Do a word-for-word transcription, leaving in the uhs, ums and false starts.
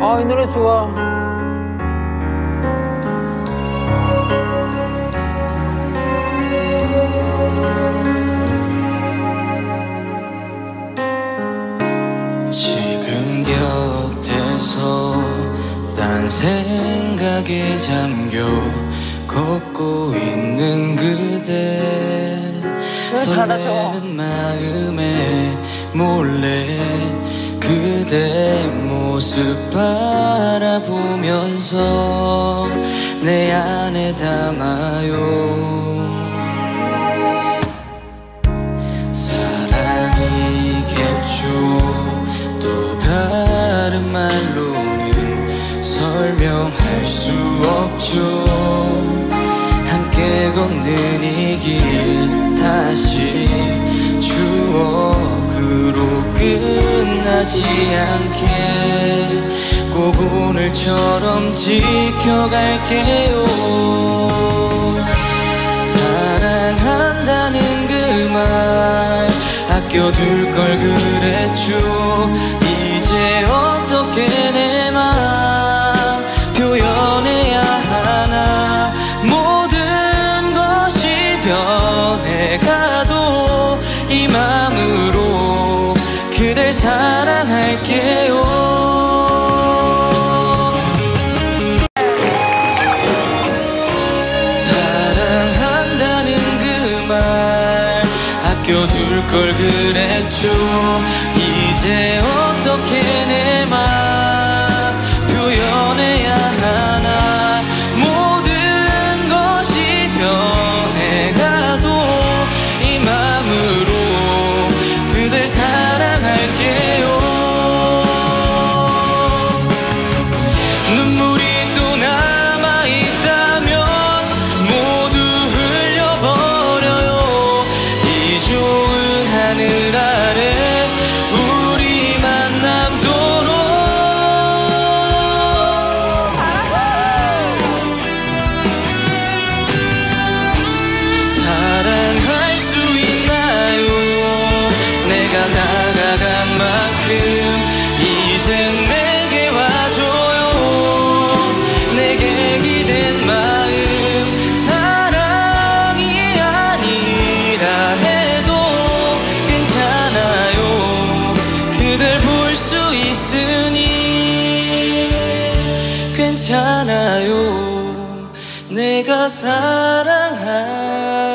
아, 이 노래 좋아. 지금 곁에서 딴 생각에 잠겨 걷고 있는 그대, 설레는 마음에 몰래 그대 모습 바라보면서 내 안에 담아요. 사랑이겠죠. 또 다른 말로는 설명할 수 없죠. 함께 걷는 이 길 다시 추억으로 끝나지 않게 꼭 오늘처럼 지켜갈게요. 사랑한다는 그 말 아껴둘 걸 그랬죠. 이제 어떻게 내 맘 표현해야 하나. 모든 것이 변해가도 이 맘으로 그댈 사랑할게요. 아껴둘 걸 그랬죠. 이제 어떻게 내 맘 표현해야 하나. 모든 것이 변해가도 이 맘으로 그댈 사랑할게요. 눈물이 또 남아있다면 모두 흘려버려요. 이 좋은 하늘 아래 우리만 남도록. 사랑할 수 있나요? 내가 다가간 만큼 이젠 내게 와줘요. 내게 기댄 마음 사랑이 아니라 해도 괜찮아요. 그댈 볼 수 있으니 괜찮아요. 내가 사랑할